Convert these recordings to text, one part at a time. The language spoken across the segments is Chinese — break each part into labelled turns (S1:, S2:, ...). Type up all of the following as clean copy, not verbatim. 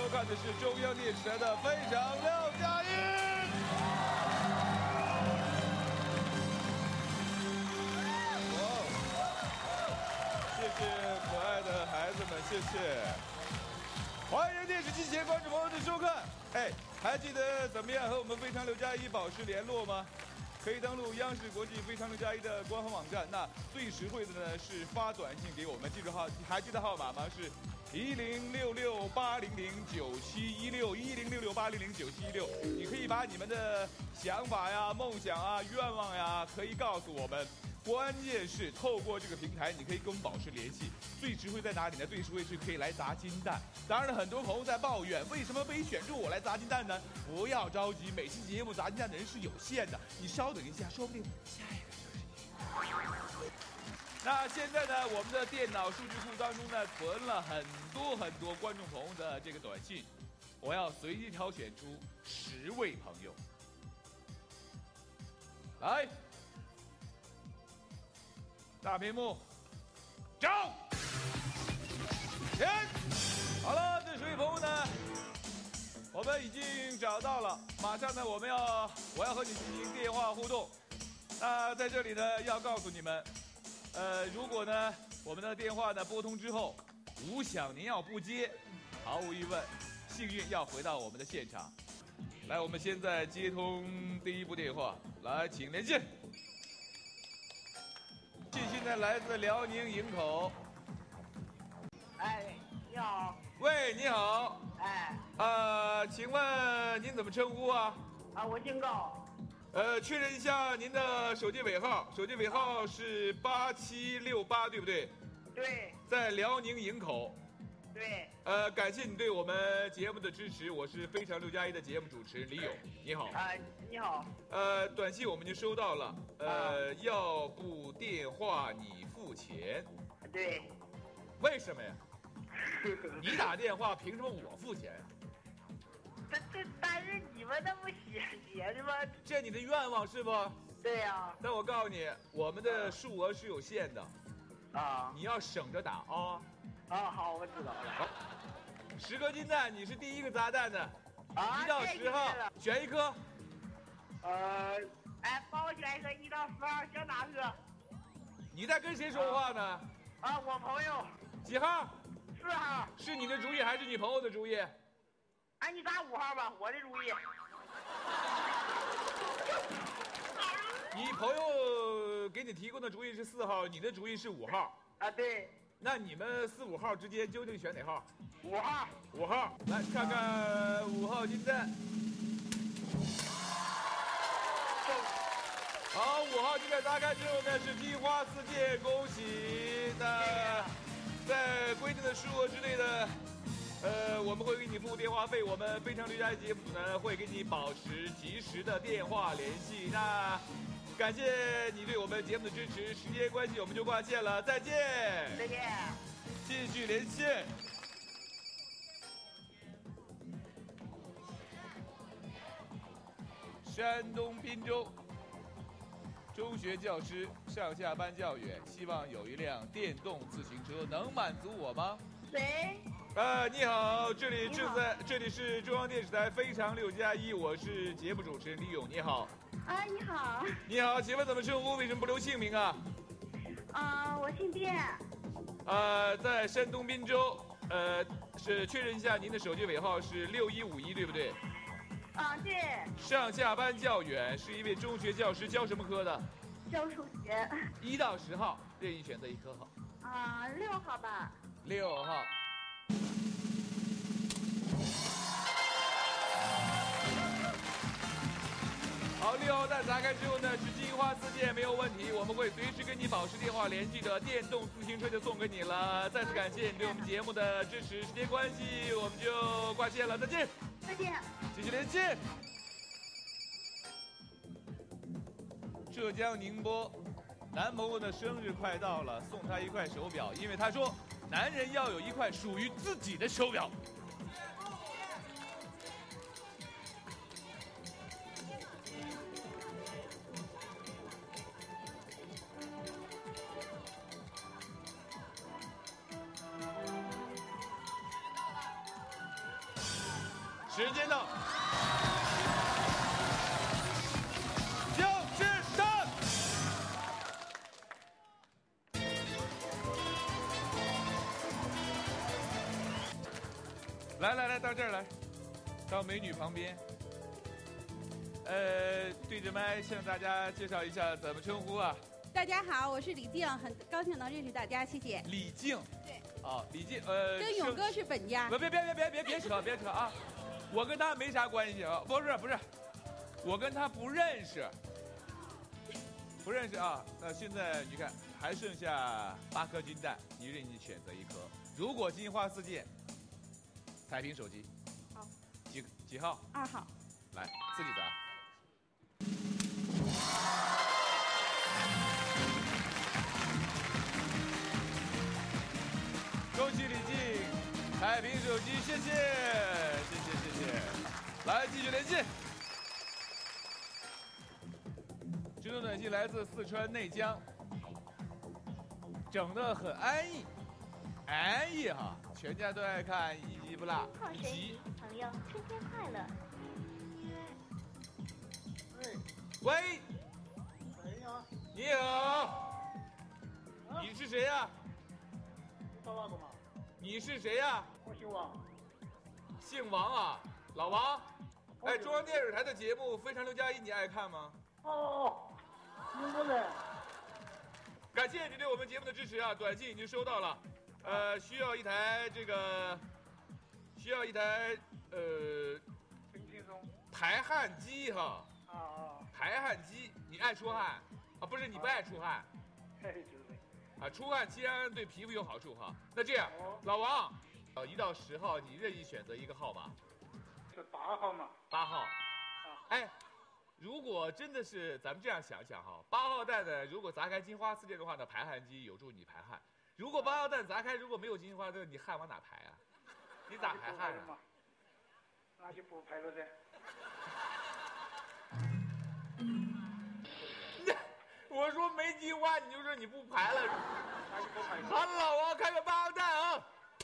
S1: 看的是中央电视台的《非常六加一》。谢谢可爱的孩子们，谢谢。欢迎电视机前观众朋友的收看。哎，还记得怎么样和我们《非常六加一》保持联络吗？可以登录央视国际《非常六加一》的官方网站。那最实惠的呢是发短信给我们，记住还记得号码吗？是10668009716106106680097116。你可以把你们的想法呀、梦想啊、愿望呀，可以告诉我们。关键是透过这个平台，你可以跟我们保持联系。最实惠在哪里呢？最实惠是可以来砸金蛋。当然了，很多朋友在抱怨，为什么非选中我来砸金蛋呢？不要着急，每期节目砸金蛋的人是有限的，你稍等一下，说不定下一个就是你。那现在呢，我们的电脑数据库当中呢，存了很多观众朋友的这个短信，我要随机挑选出10位朋友，来。大屏幕，走，停。好了，这10位朋友呢，我们已经找到了。马上呢，我要和你进行电话互动。那在这里呢，要告诉你们，如果呢我们的电话呢拨通之后，无响您要不接，毫无疑问，幸运要回到我们的现场。来，我们现在接通第一部电话，来，请连线。现在来自辽宁营口。
S2: 哎，你好。
S1: 喂，你好。
S2: 哎。
S1: 请问您怎么称呼啊？
S2: 我姓高。
S1: 确认一下您的手机尾号，手机尾号是8768，对不对？
S2: 对。
S1: 在辽宁营口。
S2: 对。
S1: 感谢你对我们节目的支持，我是非常6加1的节目主持人李勇，你好。
S2: 你好。
S1: 短信我们就收到了，要不电话你付钱。
S2: 对。
S1: 为什么呀？你打电话凭什么我付钱呀？
S2: 但是你们那不写的吗？
S1: 这你的愿望是不？
S2: 对呀。
S1: 但我告诉你，我们的数额是有限的。你要省着打啊。
S2: 好，我知道了。
S1: 好，10颗金蛋，你是第一个砸蛋的。1到10号，选一颗。
S2: 帮我选一个1到10号，选哪个？
S1: 你在跟谁说话呢？
S2: 我朋友。
S1: 几号
S2: ？4号。
S1: 是你的主意还是你朋友的主意？
S2: 你砸5号吧，我的主意。
S1: 你朋友给你提供的主意是4号，你的主意是5号。
S2: 对。
S1: 那你们4、5号之间究竟选哪号
S2: ？5号。
S1: 5号，来看看5号金蛋。好，5号金蛋砸开之后呢，是金花4件，恭喜！那在规定的数额之内的，我们会给你付电话费。我们非常6加1节目组呢会给你保持及时的电话联系。那感谢你对我们节目的支持，时间关系我们就挂线了，再见。
S2: 再见。
S1: 继续连线。山东滨州中学教师，上下班较远，希望有一辆电动自行车，能满足我吗？
S2: 喂。
S1: 你好，这里是中央电视台《非常6加1》，我是节目主持人李勇，你好。
S3: 你好。
S1: 你好，请问怎么称呼？为什么不留姓名啊？
S3: 我姓卞。
S1: 在山东滨州，是确认一下您的手机尾号是6151，对不对？
S3: 对。
S1: 上下班较远，是一位中学教师，教什么科的？
S3: 教数学。
S1: 1到10号，任意选择一科好。
S3: 6号吧。
S1: 6号。好，6号蛋砸开之后呢，是金花4件，没有问题。我们会随时跟你保持电话联系的，电动自行车就送给你了。再次感谢你对我们节目的支持，时间关系我们就挂线了，再见。
S3: 再见。
S1: 继续连线。浙江宁波，男朋友的生日快到了，送他一块手表，因为他说男人要有一块属于自己的手表。 时间到，就是他。来，到这儿来，到美女旁边。对着麦向大家介绍一下怎么称呼啊？
S4: 大家好，我是李静，很高兴能认识大家，谢谢。
S1: 李静。
S4: 对。
S1: 哦，李静，
S4: 跟勇哥是本家。
S1: 别扯啊！我跟他没啥关系啊，不是，我跟他不认识啊。那现在你看还剩下8颗金蛋，你任意选择一颗。如果金花4件，彩屏手机。
S4: 好。
S1: 几号
S4: ？2号。
S1: 来，自己砸。恭喜李静，彩屏手机，谢谢。来，继续连线。这条短信来自四川内江，整得很安逸哈，全家都爱看，一集不落。
S3: 号神怡朋友，春天快乐。
S1: 喂，你好，你是谁呀？
S5: 找那个嘛？
S1: 你是谁呀？
S5: 我姓王。
S1: 姓王啊，老王。哎，中央电视台的节目《非常六加一》，你爱看吗？
S5: 哦，英国人。
S1: 感谢你对我们节目的支持啊！短信已经收到了，需要一台排汗机哈。排汗机，你爱出汗啊？不是你不爱出汗？啊，出汗既然对皮肤有好处哈。那这样，老王，1到10号你任意选择一个号码。
S5: 是8号嘛
S1: ？8号。哎，如果真的是咱们这样想想哈，8号蛋呢，如果砸开金花4件的话呢，排汗机有助你排汗。如果8号蛋砸开如果没有金花蛋，你汗往哪排啊？你咋排汗啊？
S5: 那就不排了噻。
S1: 我说没金花，你就说你不排了。
S5: 那就不排了。
S1: 好，老王开个8号蛋啊！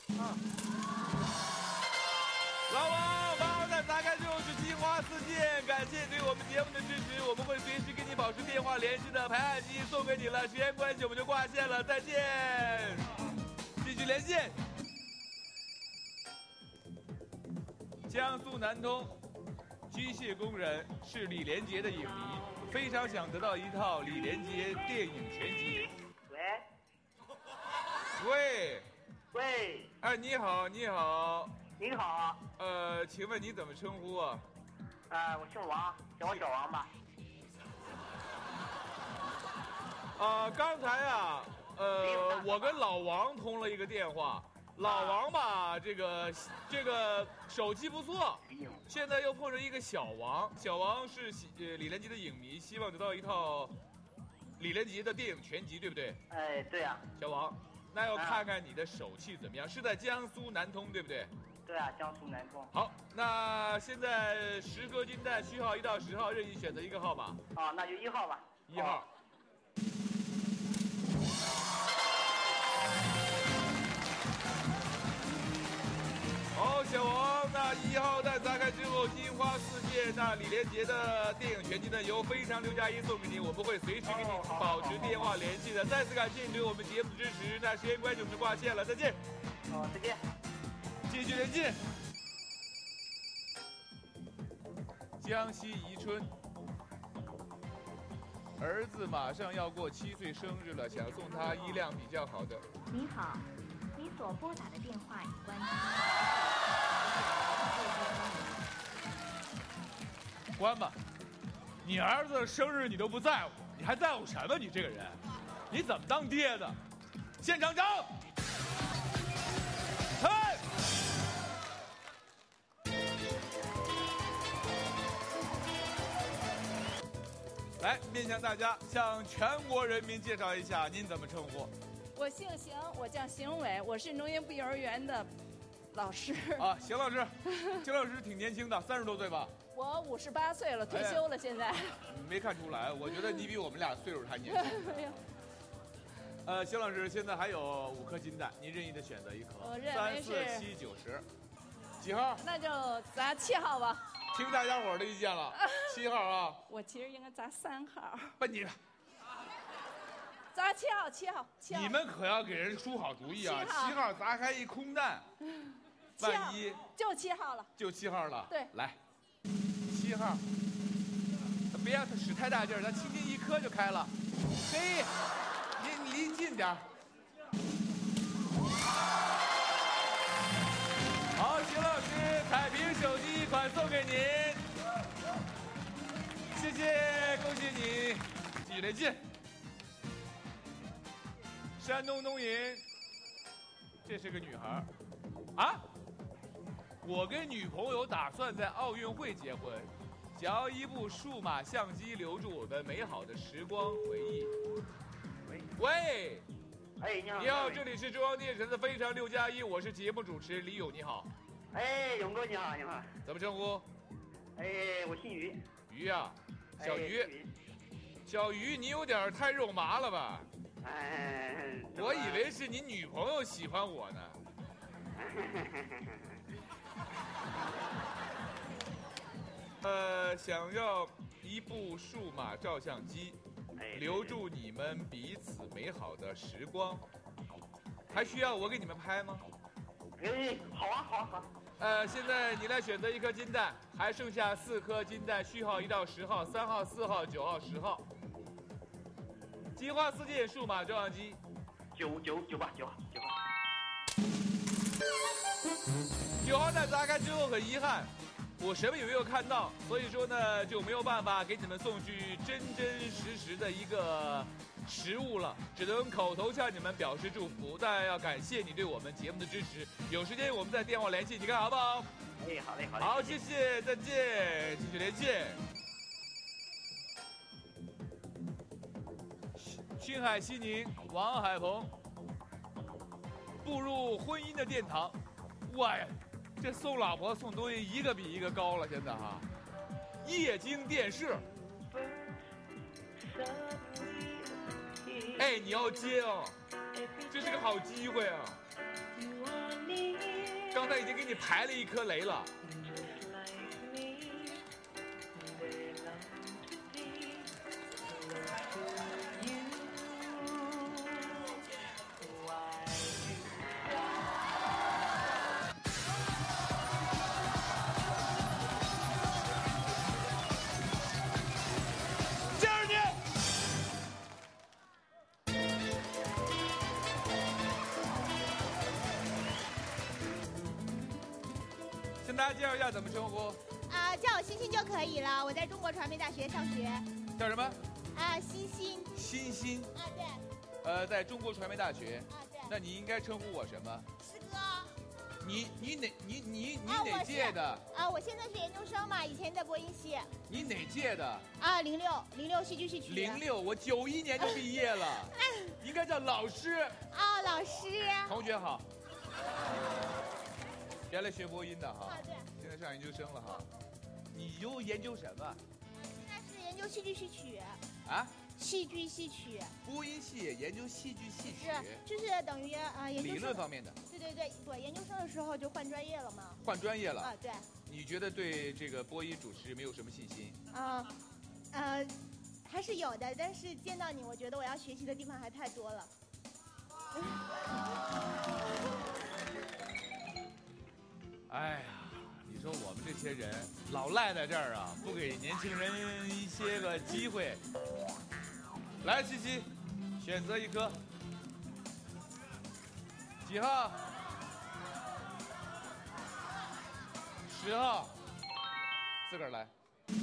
S1: 老王，8号蛋砸开之后是金花4件，感谢对我们节目的支持，我们会随时跟你保持电话联系的。排汗机送给你了，时间关系我们就挂线了，再见。继续连线。江苏南通，机械工人是李连杰的影迷，非常想得到一套李连杰电影全集。喂，哎，你好。
S2: 您好。
S1: 请问你怎么称呼啊？
S2: 我姓王，叫我小王吧。
S1: 刚才啊，我跟老王通了一个电话。老王吧，这个手气不错，现在又碰上一个小王，小王是李连杰的影迷，希望得到一套李连杰的电影全集，对不对？
S2: 哎，对呀。
S1: 小王，那要看看你的手气怎么样，是在江苏南通，对不对？
S2: 对啊，江苏南通。
S1: 好，那现在10颗金蛋，序号1到10号，任意选择一个号码。
S2: 那就1号吧。
S1: 1号。好，小王，那1号蛋砸开之后，金花4件，那李连杰的电影全集呢，由非常6加1送给你，我们会随时跟你保持电话联系的。再次感谢你对我们节目的支持，那时间关系我们就挂线了，再见。
S2: 好，再见。
S1: 继续连线。江西宜春，儿子马上要过7岁生日了，想送他一辆比较好的。
S3: 你好，你所拨打的电话已关机。
S1: 关吧，你儿子生日你都不在乎，你还在乎什么？你这个人，你怎么当爹的？现场长，嗨！来，面向大家，向全国人民介绍一下，您怎么称呼？
S4: 我姓邢，我叫邢伟，我是农业部幼儿园的老师。
S1: 啊，邢老师，邢老师挺年轻的，30多岁吧？
S4: 我58岁了，退休了，现在。
S1: 没看出来，我觉得你比我们俩岁数还年轻。
S4: 没有。
S1: 邢老师，现在还有5颗金蛋，您任意的选择一颗。
S4: 我认为是
S1: 3、4、7、9、10。 几号？
S4: 那就砸7号吧。
S1: 听大家伙的意见了，7号啊。
S4: 我其实应该砸3号。
S1: 不，你
S4: 砸7号。
S1: 你们可要给人出好主意啊！7号砸开一空弹，万一
S4: 就7号了。
S1: 就7号了。
S4: 对，
S1: 来，7号，别让它使太大劲儿，咱轻轻一磕就开了。嘿，你离近点儿。好，邢老师，彩屏手机一款送给您，谢谢，恭喜你，继续连进。山东东营，这是个女孩啊！我跟女朋友打算在奥运会结婚，想要一部数码相机留住我们美好的时光回忆。喂，
S5: 哎，你好。
S1: 你好，这里是中央电视台的《非常6+1》，我是节目主持人李勇，你好。
S5: 哎，勇哥你好，你好。
S1: 怎么称呼？
S5: 哎，我姓于。
S1: 于呀，小于。小于，你有点太肉麻了吧？
S5: 哎，
S1: 我以为是你女朋友喜欢我呢。想要一部数码照相机，留住你们彼此美好的时光。还需要我给你们拍吗？
S5: 哎，好啊，好啊，好啊。
S1: 现在你来选择一颗金蛋，还剩下4颗金蛋，序号1到10号，3号、4号、9号、10号。计划4件数码照相机
S5: 9吧，9号。
S1: 9号蛋砸开之后很遗憾，我什么也没有看到，所以说呢就没有办法给你们送去真真实实的一个实物了，只能口头向你们表示祝福，但要感谢你对我们节目的支持。有时间我们再电话联系，你看好不好？
S5: 哎，好嘞，好嘞。
S1: 好，谢谢，再见，继续连线。青海西宁王海鹏步入婚姻的殿堂，哇呀，这送老婆送东西一个比一个高了，现在哈。液晶电视，哎，你要接哦，这是个好机会啊！刚才已经给你排了一颗雷了。跟大家介绍一下怎么称呼？
S6: 叫我欣欣就可以了。我在中国传媒大学上学。
S1: 叫什么？
S6: 欣欣。
S1: 欣欣。
S6: 对。
S1: 在中国传媒大学。
S6: 对。
S1: 那你应该称呼我什么？
S6: 师哥。
S1: 你哪届的？
S6: 我现在是研究生嘛，以前在播音系。
S1: 你哪届的
S6: ？06戏剧系曲。
S1: 06，我91年就毕业了，应该叫老师。
S6: 老师。
S1: 同学好。原来学播音的哈。
S6: 对。
S1: 现在上研究生了哈。你又研究什么？
S6: 现在是研究戏剧戏曲。
S1: 戏
S6: 剧戏曲。
S1: 播音系研究戏剧戏曲。
S6: 就是等于研究
S1: 理论方面的。
S6: 对，研究生的时候就换专业了嘛。
S1: 换专业了。
S6: 对。
S1: 你觉得对这个播音主持没有什么信心？
S6: 还是有的，但是见到你，我觉得我要学习的地方还太多了。
S1: 哎呀，你说我们这些人老赖在这儿啊，不给年轻人一些个机会。来，西西，选择一颗，几号？10号，自个儿来。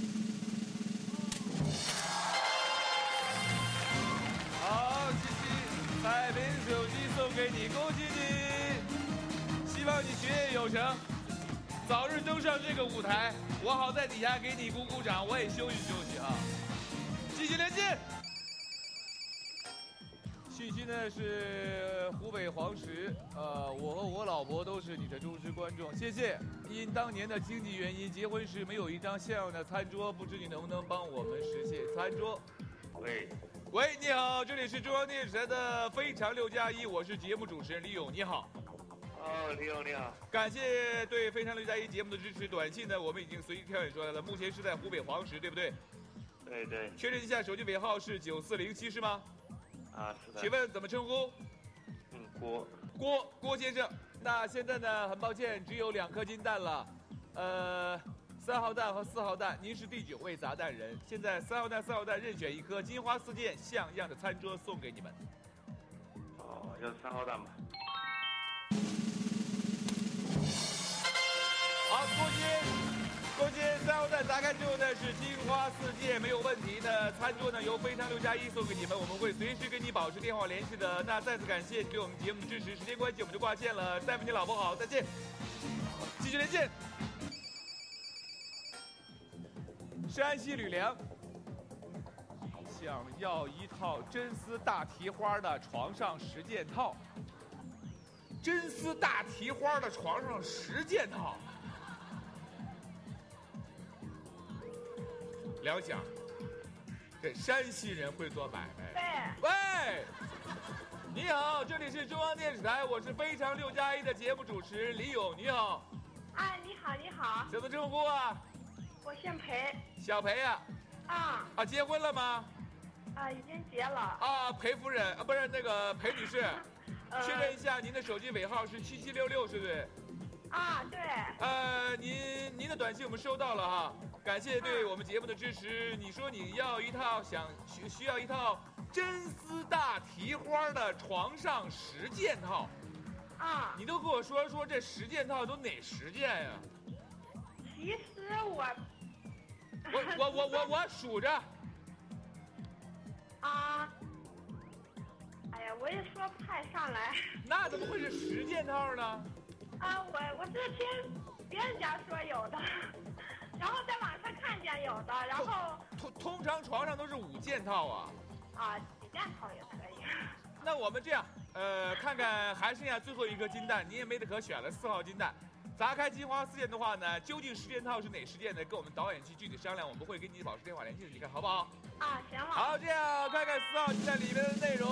S1: 好，西西，彩屏手机送给你，恭喜你！希望你学业有成。早日登上这个舞台，我好在底下给你鼓鼓掌，我也休息休息啊！继续连线。信息呢是湖北黄石，我和我老婆都是你的忠实观众，谢谢。因当年的经济原因，结婚时没有一张像样的餐桌，不知你能不能帮我们实现餐桌？喂，你好，这里是中央电视台的《非常6+1》，我是节目主持人李勇，你好。
S5: 哦，你好，你好。
S1: 感谢对《非常六加一》节目的支持。短信呢，我们已经随机挑选出来了，目前是在湖北黄石，对不对？
S5: 对对。
S1: 确认一下，手机尾号是9407是吗？
S5: 啊，是的。
S1: 请问怎么称呼？郭先生。那现在呢，很抱歉，只有2颗金蛋了。3号蛋和4号蛋，您是第9位砸蛋人。现在3号蛋、4号蛋任选1颗，金花4件像样的餐桌送给你们。
S5: 哦，要3号蛋吧。
S1: 好，郭鑫，3号蛋砸开之后呢是金花4件，没有问题的。餐桌呢由非常六加一送给你们，我们会随时跟你保持电话联系的。那再次感谢你对我们节目的支持，时间关系我们就挂线了。大夫你老婆好，再见，继续连线。山西吕梁想要一套真丝大提花的床上10件套。真丝大提花的床上10件套。梁想，这山西人会做买卖。喂，你好，这里是中央电视台，我是非常六加一的节目主持人李勇，你好。
S2: 哎，你好，你好。
S1: 怎么称呼啊？
S2: 我姓裴。
S1: 小裴呀。啊，结婚了吗？
S2: 啊，已经结了。
S1: 啊，裴夫人啊，不是那个裴女士。确认一下，您的手机尾号是7766，是不是？
S2: 啊，对。
S1: 您的短信我们收到了哈，感谢对我们节目的支持。你说你要一套需要一套真丝大提花的床上10件套。
S2: 啊。
S1: 你都跟我说这10件套都哪10件呀？
S2: 其实我
S1: 数着。
S2: 啊。哎呀，我也说不太上来。
S1: 那怎么会是10件套呢？
S2: 啊，我是听别人家说有的，然后在网上看见有的，然后
S1: 通常床上都是5件套啊。
S2: 啊，几件套也可以。
S1: 那我们这样，看看还剩下最后1颗金蛋，你也没得可选了，4号金蛋。砸开金花4件的话呢，究竟10件套是哪10件呢？跟我们导演去具体商量，我们会跟你保持电话联系的，你看好不好？
S2: 啊，行了。
S1: 好，这样看看4号金蛋里面的内容。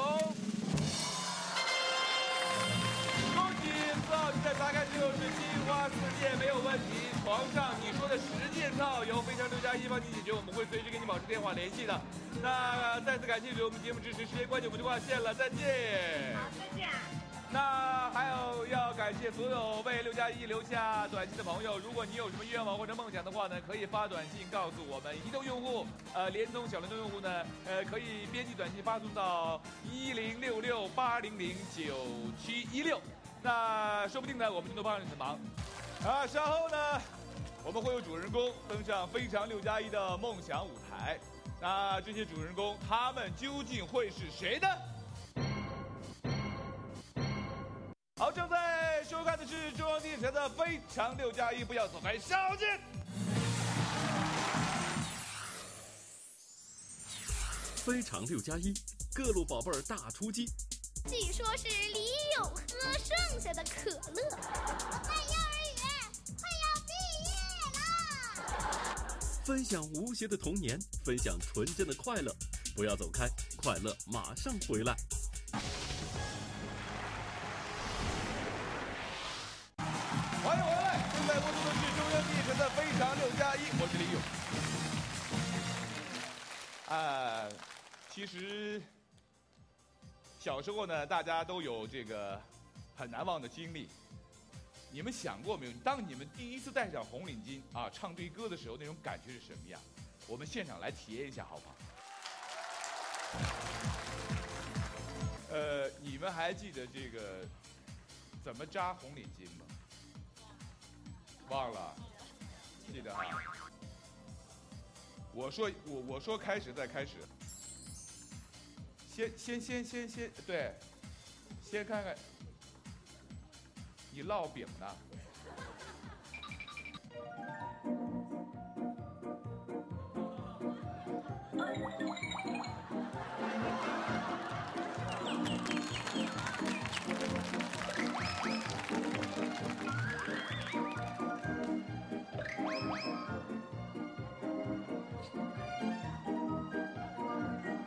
S1: 恭喜4号金蛋砸开之后是金花4件，没有问题。床上你说的10件套由非常六加一帮你解决，我们会随时跟你保持电话联系的。那再次感谢对我们节目支持，时间关系我们就挂线了，再见。
S2: 好，再见。
S1: 那还有要感谢所有为6加1留下短信的朋友，如果你有什么愿望或者梦想的话呢，可以发短信告诉我们。移动用户，联通、小灵通用户呢，可以编辑短信发送到106680097716。那说不定呢，我们就能帮上你的忙。啊，稍后呢，我们会有主人公登上非常6加1的梦想舞台。那这些主人公他们究竟会是谁呢？好，正在收看的是中央电视台的《非常6加1》，不要走开，稍见。
S7: 非常6加1，各路宝贝儿大出击。
S8: 据说是李勇喝剩下的可乐。我在幼儿园，快要毕业了。
S7: 分享无邪的童年，分享纯真的快乐，不要走开，快乐马上回来。
S1: 欢迎回来，正在播出的是中央电视台的《非常6加1》，我是李勇。其实小时候呢，大家都有这个很难忘的经历。你们想过没有？当你们第一次戴上红领巾啊，唱对歌的时候，那种感觉是什么样？我们现场来体验一下，好不好？你们还记得这个怎么扎红领巾吗？忘了，记得哈。我说开始再开始。先，对，先看看，你烙饼呢？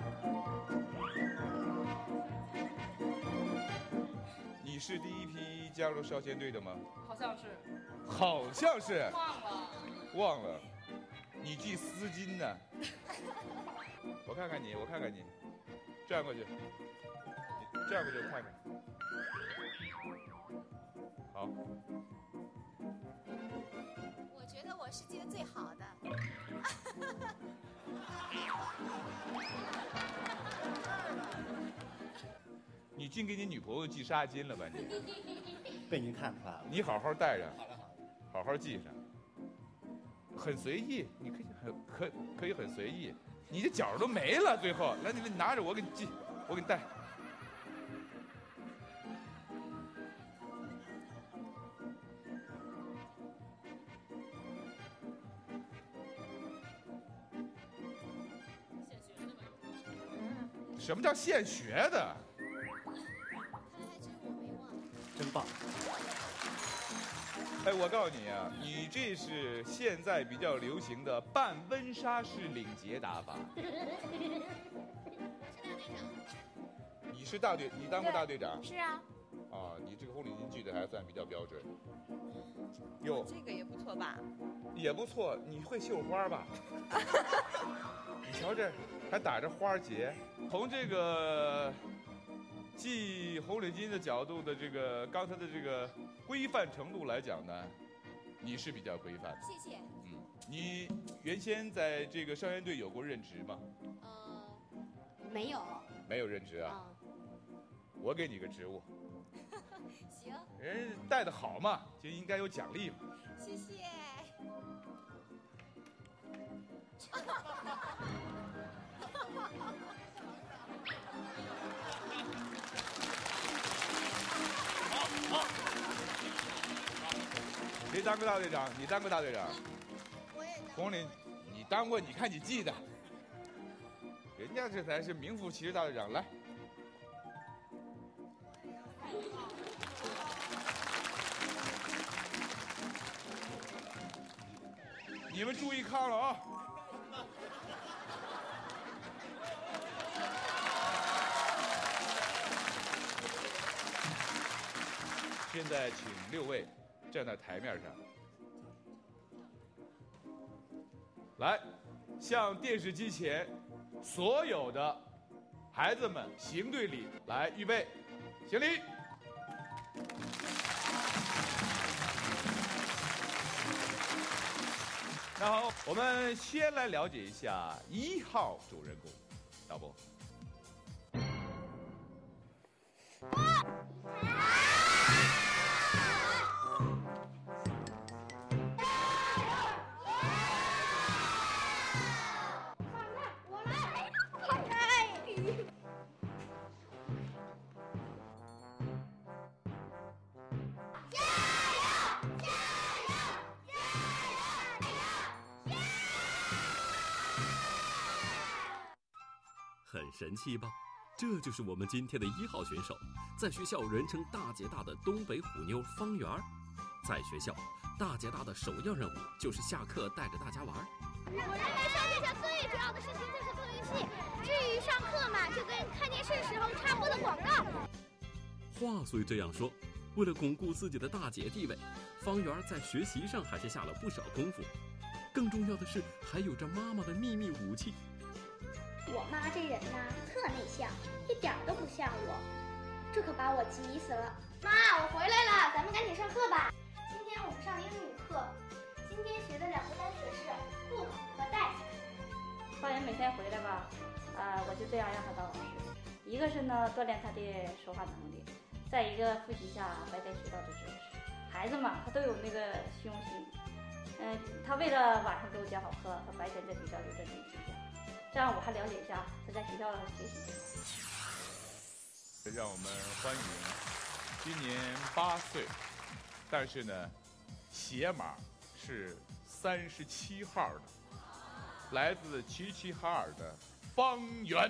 S1: 你是第一批加入少先队的吗？
S4: 好像是。
S1: 好像是。
S4: 忘了。
S1: 你系丝巾呢？我看看你，转过去，快看。好。
S8: 我觉得我是记得最好的。
S1: 你净给你女朋友系纱巾了吧你？
S9: 被您看出来了。
S1: 你好好带着，
S9: 好的。
S1: 好好系上。很随意，你可以很随意。你的角都没了，最后来你拿着，我给你系，我给你带。什么叫现学的？
S9: 真棒！
S1: 哎，我告诉你啊，你这是现在比较流行的半温莎式领结打法。你是大队，你当过大队长？
S8: 是啊。
S1: 啊，你这个红领巾系的还算比较标准。哟，
S6: 这个也不错吧？
S1: 也不错，你会绣花吧？你瞧这，还打着花结。从这个系红领巾的角度的这个刚才的这个规范程度来讲呢，你是比较规范。
S8: 谢谢。
S1: 你原先在这个少先队有过任职吗？
S8: 没有。
S1: 没有任职啊？我给你个职务。
S8: 行。
S1: 人带的好嘛，就应该有奖励嘛。
S8: 谢谢。
S1: 好。谁当过大队长？你当过大队长？
S6: 我也
S1: 红领，你当过？你看你记得，人家这才是名副其实大队长。来，你们注意看了啊！现在请6位站在台面上，来向电视机前所有的孩子们行队礼，来预备，行礼。那好，我们先来了解一下1号主人公，导播。
S7: 很神奇吧？这就是我们今天的1号选手，在学校人称大姐大的东北虎妞方圆。在学校，大姐大的首要任务就是下课带着大家玩。
S8: 我认为上学校最主要的事情就是做游戏，至于上课嘛，就跟看电视时候插播的广告。
S7: 话虽这样说，为了巩固自己的大姐地位，方圆在学习上还是下了不少功夫。更重要的是，还有着妈妈的秘密武器。
S8: 我妈这人呐，特内向，一点都不像我，这可把我急死了。妈，我回来了，咱们赶紧上课吧。今天我们上英语课，今天学的2个单词是 book 和 desk。
S3: 方圆每天回来吧，我就这样让他当老师，一个是呢锻炼他的说话能力，再一个复习一下白天学到的知识。孩子嘛，他都有那个虚荣心，他为了晚上给我讲好课，他白天在学校就认真听讲。这样我还了解一下他在学校的学习。
S1: 让我们欢迎今年8岁，但是呢，鞋码是37号的，来自齐齐哈尔的方圆。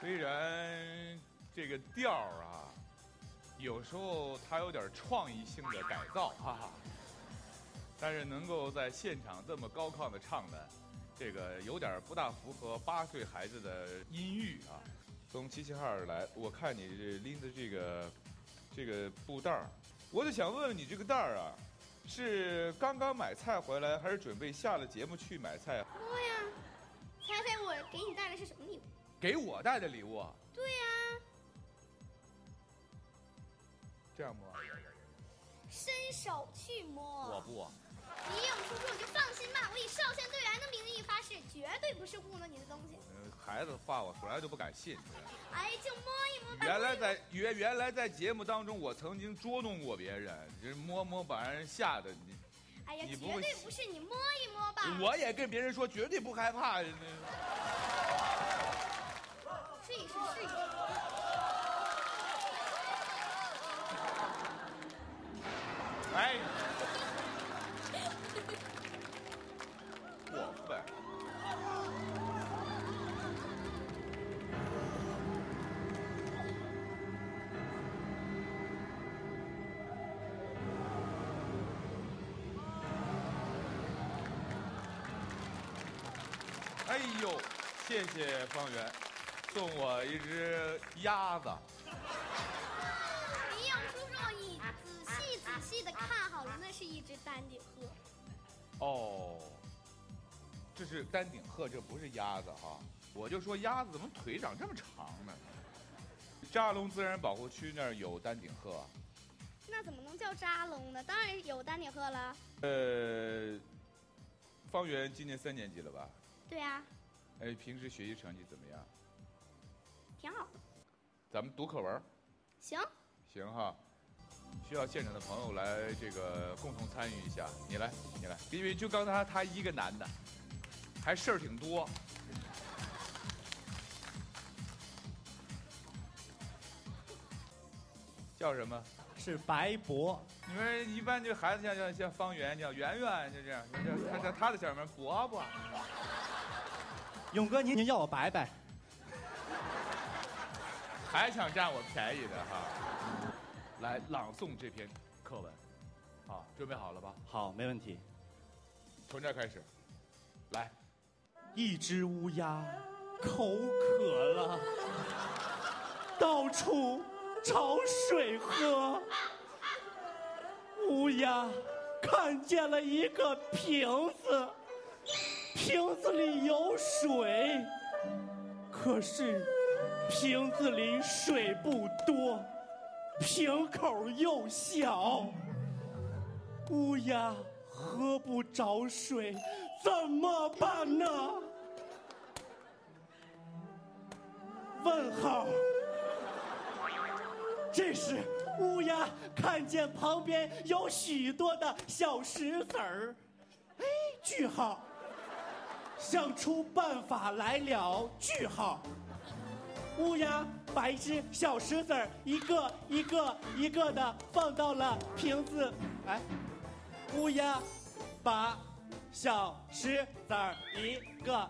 S1: 虽然这个调儿啊，有时候它有点创意性的改造，哈哈，但是能够在现场这么高亢的唱的，这个有点不大符合8岁孩子的音域啊。从齐齐哈尔来，我看你拎着这个布袋儿，我就想问问你，这个袋儿啊，是刚刚买菜回来，还是准备下了节目去买菜？
S8: 对呀，猜猜我给你带的是什么礼物？
S1: 给我带的礼物？
S8: 对呀。
S1: 这样摸？
S8: 伸手去摸。
S1: 我不。
S8: 李勇叔叔，你就放心吧，我以少先队员的名义发誓，绝对不是糊弄你的东西。
S1: 孩子话我从来就不敢信。
S8: 哎，就摸一摸吧。
S1: 原来在节目当中，我曾经捉弄过别人，这摸摸把人吓得你。
S8: 哎呀，绝对不是，你摸一摸吧。
S1: 我也跟别人说，绝对不害怕。
S8: 试一试，试一试。
S1: 哎。过分。哎呦，谢谢方圆，送我一只鸭子。
S8: 李勇叔叔，你仔细的看好了，那是一只丹顶鹤。
S1: 哦，这是丹顶鹤，这不是鸭子哈。我就说鸭子怎么腿长这么长呢？扎龙自然保护区那儿有丹顶鹤。
S8: 那怎么能叫扎龙呢？当然有丹顶鹤了。
S1: 方圆今年3年级了吧？
S8: 对呀。
S1: 哎，平时学习成绩怎么样？
S8: 挺好的。
S1: 咱们读课文。
S8: 行。
S1: 行哈。需要现场的朋友来这个共同参与一下，你来，因为就刚才他一个男的，还事儿挺多。叫什么？
S9: 是白博。
S1: 你们一般这孩子像方圆，叫圆圆，就这样，他的小名伯伯。
S9: 勇哥，您叫我白白，
S1: 还想占我便宜的哈？来朗诵这篇课文，好，准备好了吧？
S9: 好，没问题。
S1: 从这儿开始，来。
S9: 一只乌鸦口渴了，到处找水喝。乌鸦看见了一个瓶子，瓶子里有水，可是瓶子里水不多，瓶口又小，乌鸦喝不着水，怎么办呢？问号。这时乌鸦看见旁边有许多的小石子儿，哎，句号，想出办法来了，句号。乌鸦把一只小石子儿一个的放到了瓶子，哎，乌鸦把小石子儿一个，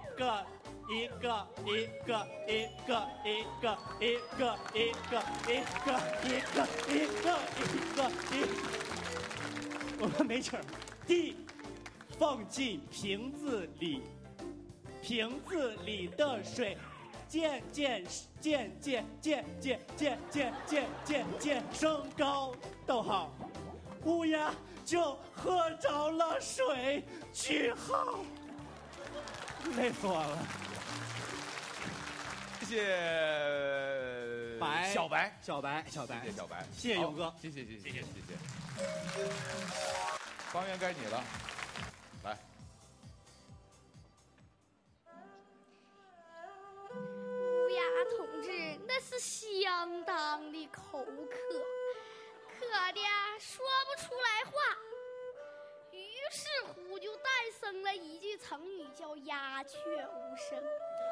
S9: 我们没曲儿。D， 放进瓶子里，瓶子里的水渐升高，逗号，乌鸦就喝着了水，句号。累死我了。
S1: 谢谢小白，
S9: 谢谢小白，谢谢勇哥，
S1: 谢谢。方圆该你了，来。
S8: 乌鸦同志那是相当的口渴，渴的说不出来话，于是乎就诞生了一句成语，叫鸦雀无声。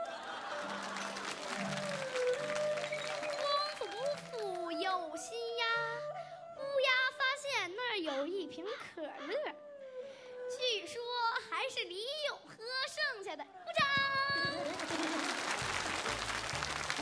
S8: 公夫妇有心呀，乌鸦发现那儿有一瓶可乐，据说还是李勇喝剩下的。鼓掌。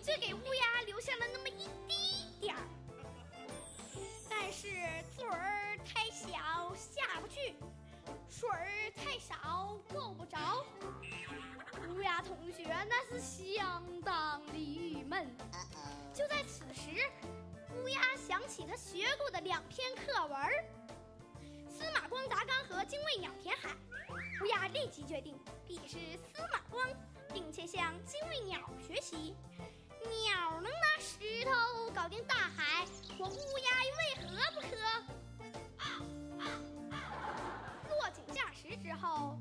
S8: 只给乌鸦留下了那么一滴点儿。但是嘴儿太小下不去，水儿太少够不着。乌鸦同学那是相当的郁闷。就在此时，乌鸦想起他学过的2篇课文：司马光砸缸和精卫鸟填海。乌鸦立即决定笔试司马光，并且向精卫鸟学习。鸟能拿石头搞定大海，我乌鸦为何不可？落井下石之后，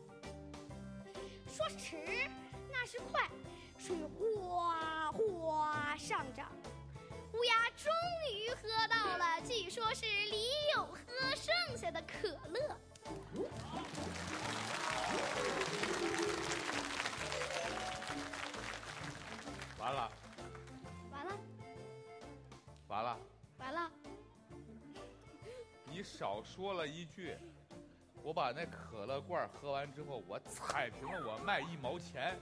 S8: 说是迟，那是快，水哗哗上涨。乌鸦终于喝到了，据说是李友喝剩下的可乐。
S1: 完了，
S8: 完了，
S1: 完了，
S8: 完了！
S1: 你少说了一句，我把那可乐罐喝完之后，我踩平了，我卖1毛钱。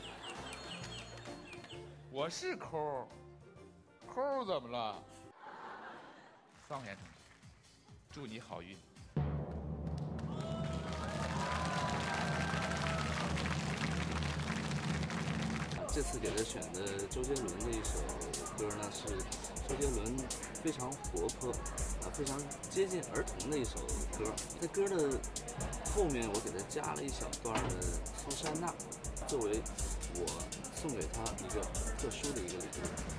S1: 我是抠，抠怎么了？方言同学，祝你好运。
S10: 这次给他选的周杰伦的一首歌呢，是周杰伦非常活泼非常接近儿童的一首歌。在歌的后面，我给他加了一小段的苏珊娜，作为我送给他一个特殊的一个礼物。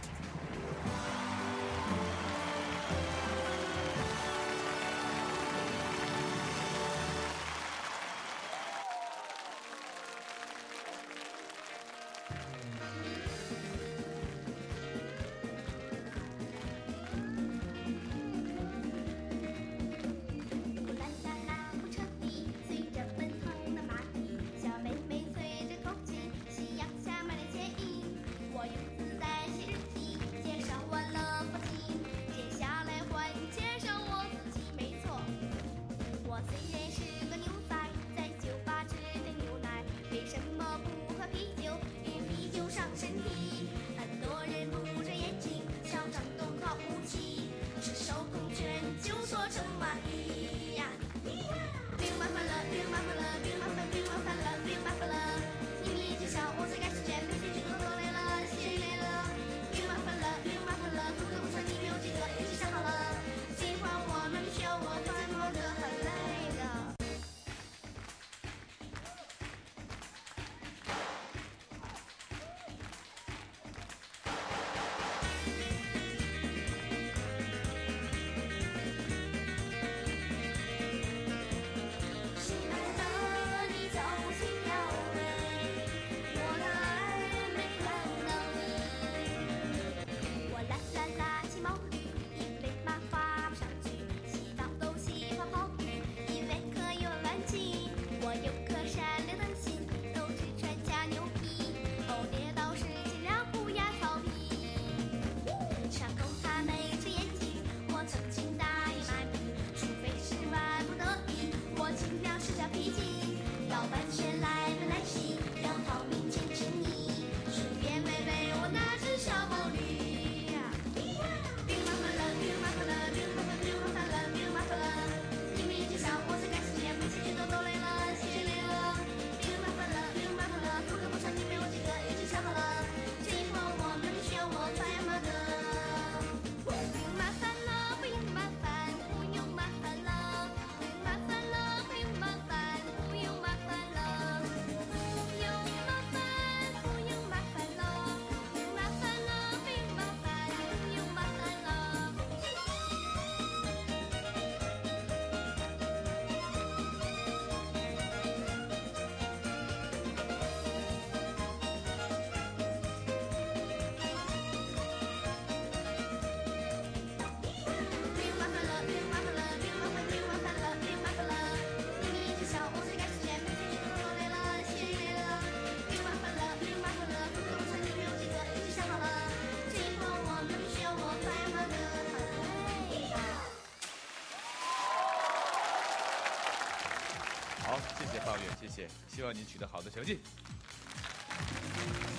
S1: 好，谢谢方远，谢谢，希望你取得好的成绩。